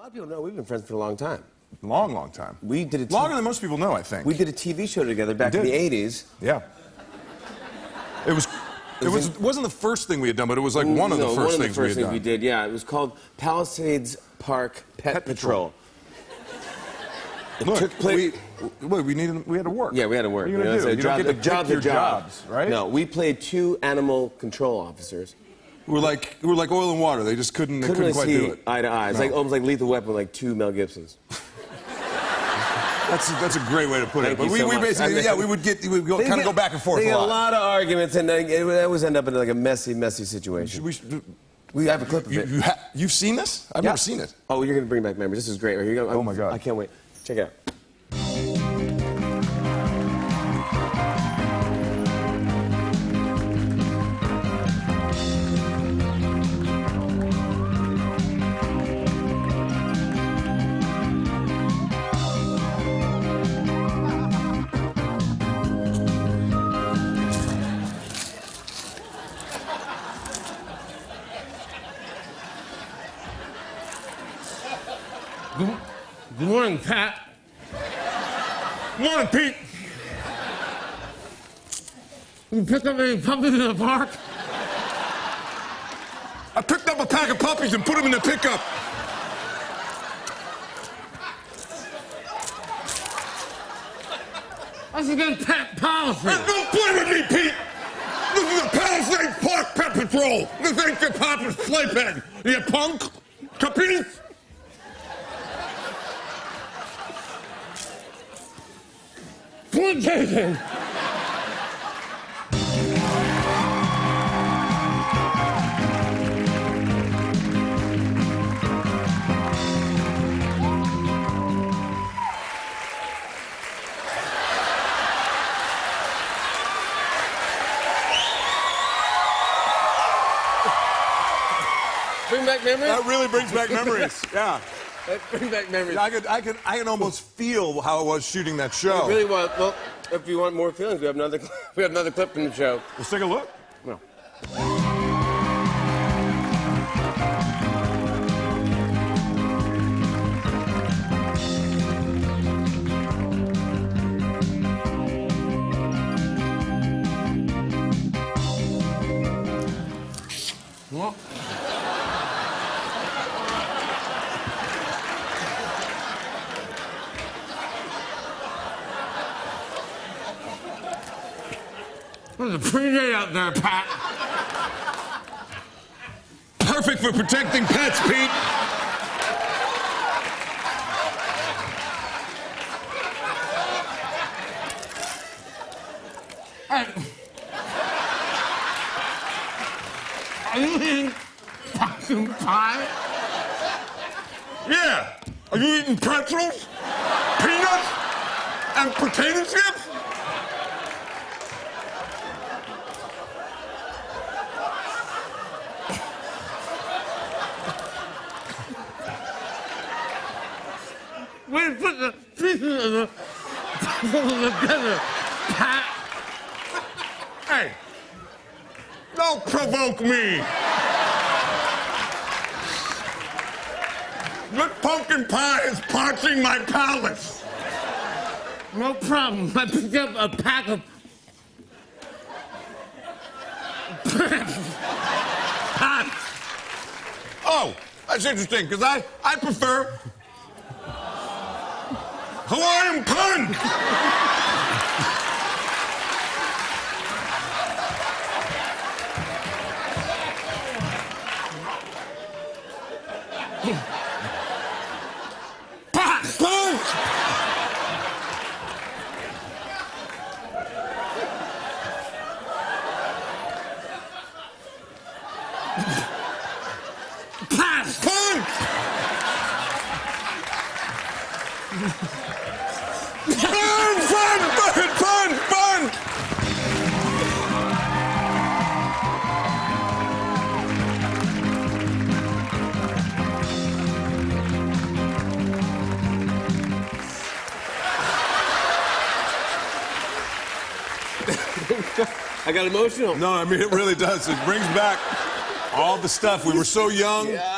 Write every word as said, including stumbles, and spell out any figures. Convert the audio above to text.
lot of people know we've been friends for a long time. Long, long time. We did a Longer than most people know, I think. We did a T V show together back in the eighties. Yeah. It was. It was. It wasn't the first thing we had done, but it was like one of no, the first one of the things first we had things done. we did. Yeah, it was called Palisades Park Pet, Pet Patrol. Patrol. Look, took place. we, wait, we needed. We had to work. Yeah, we had to work. What are you know, gonna do? so You job, don't get to the job, pick your the job. jobs, right? No, we played two animal control officers. We're like we're like oil and water. They just couldn't. Couldn't, they couldn't really quite see do it. eye to eye. It's No. like almost like Lethal Weapon, like two Mel Gibsons. That's a, that's a great way to put Thank it. But you we, so we much. basically, I mean, yeah, we would get, we would go, They kind of get- go back and forth They a get lot. a lot of arguments, and it it always end up in like a messy, messy situation. We should, We have a clip of you, it. you ha you've seen this? I've Yeah. never seen it. Oh, you're gonna bring back memories. This is great. Right here you go. Oh my God. I can't wait. Check it out. Good, good morning, Pat. Good morning, Pete. You pick up any puppies in the park? I picked up a pack of puppies and put them in the pickup. That's against pet policy. Don't play with me, Pete. This is a Palisades Park Pet Patrol. This ain't your papa's playpen. You punk. Capiche? Point taken. Bring back memories. That really brings back memories. Yeah. Bring back memories. I could, I could, I can almost feel how it was shooting that show. You really want? Well, if you want more feelings, we have another. We have another clip from the show. Let's take a look. No. Well, there's a pretty day out there, Pat. Perfect for protecting pets, Pete. Hey. Are you eating pumpkin pie? Yeah. Are you eating pretzels, peanuts, and potato chips? Way to put the pieces of the puzzle together, Pat. Hey, don't provoke me. This pumpkin pie is parching my palate. No problem. I picked up a pack of Pat. Oh, that's interesting, because I, I prefer Hawaiian punch. Pat. Punch! Pat. Punch! Fun, fun, fun, fun, fun! I got emotional. No, I mean, it really does. It brings back all the stuff. We were so young. Yeah.